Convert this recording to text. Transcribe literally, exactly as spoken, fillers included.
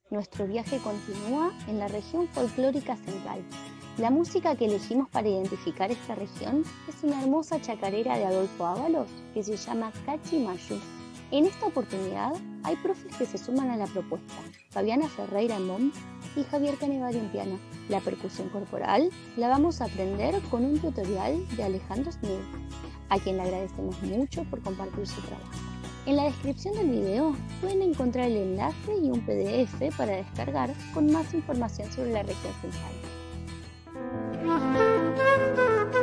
Nuestro viaje continúa en la región folclórica central. La música que elegimos para identificar esta región es una hermosa chacarera de Adolfo Ábalos que se llama Cachi Mayú. En esta oportunidad hay profes que se suman a la propuesta: Fabiana Ferreira en bombo y Javier Canevari en piano. La percusión corporal la vamos a aprender con un tutorial de Alejandro Smith, a quien le agradecemos mucho por compartir su trabajo. En la descripción del video pueden encontrar el enlace y un P D F para descargar con más información sobre la región central.